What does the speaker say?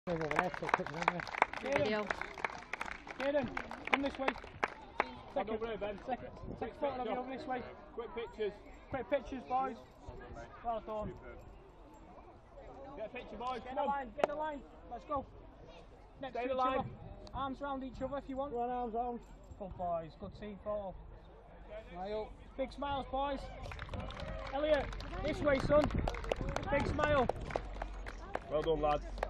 Video. Kieran, come this way. Second photo of you over this way. Quick pictures, boys. Well done. Get a picture, boys. Get in the line. Let's go. Next to each other. Arms round each other if you want. Run arms round. Good boys. Good team photo. Smile. Big smiles, boys. Elliot, this way, son. Big smile. Well done, lads.